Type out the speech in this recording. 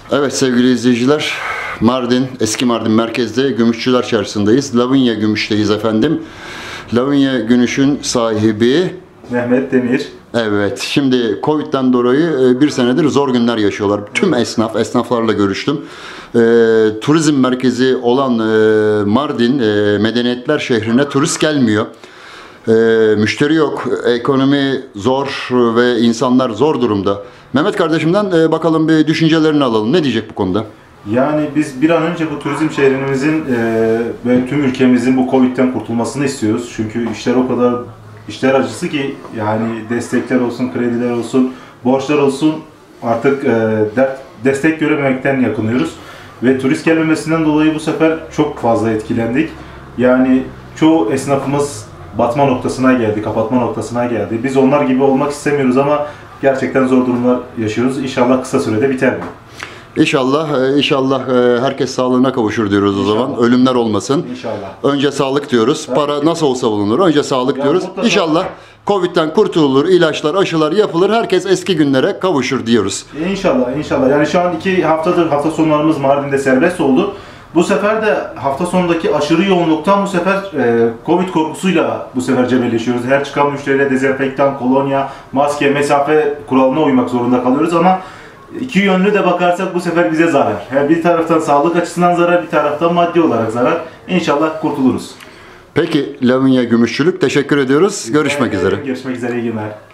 Evet sevgili izleyiciler, Mardin, eski Mardin merkezde Gümüşçüler Çarşısı'ndayız. Lavinia Gümüş'teyiz efendim. Lavinia Gümüş'ün sahibi Mehmet Demir. Evet, şimdi Covid'den dolayı bir senedir zor günler yaşıyorlar. Tüm esnaflarla görüştüm. Turizm merkezi olan Mardin, medeniyetler şehrine turist gelmiyor. Müşteri yok, ekonomi zor ve insanlar zor durumda. Mehmet kardeşimden bakalım bir düşüncelerini alalım. Ne diyecek bu konuda? Yani biz bir an önce bu turizm şehrimizin ve tüm ülkemizin bu Covid'den kurtulmasını istiyoruz. Çünkü işler acısı ki yani destekler olsun, krediler olsun, borçlar olsun artık destek görememekten yakınıyoruz. Ve turist gelmemesinden dolayı bu sefer çok fazla etkilendik. Yani çoğu esnafımız batma noktasına geldi, kapatma noktasına geldi. Biz onlar gibi olmak istemiyoruz ama gerçekten zor durumlar yaşıyoruz. İnşallah kısa sürede biter mi? İnşallah herkes sağlığına kavuşur diyoruz o zaman. Ölümler olmasın. İnşallah. Önce sağlık diyoruz. Para nasıl olsa bulunur. Önce sağlık diyoruz. Mutlaka. İnşallah Covid'den kurtulur, ilaçlar, aşılar yapılır. Herkes eski günlere kavuşur diyoruz. İnşallah. Yani şu an 2 haftadır hafta sonlarımız Mardin'de serbest oldu. Bu sefer de hafta sonundaki aşırı yoğunluktan bu sefer Covid korkusuyla bu sefer cebelleşiyoruz. Her çıkan müşteriyle dezenfektan, kolonya, maske, mesafe kuralına uymak zorunda kalıyoruz ama iki yönlü de bakarsak bu sefer bize zarar. Yani bir taraftan sağlık açısından zarar, bir taraftan maddi olarak zarar. İnşallah kurtuluruz. Peki Lavinia Gümüşçülük teşekkür ediyoruz. Görüşmek üzere. Görüşmek üzere, iyi günler.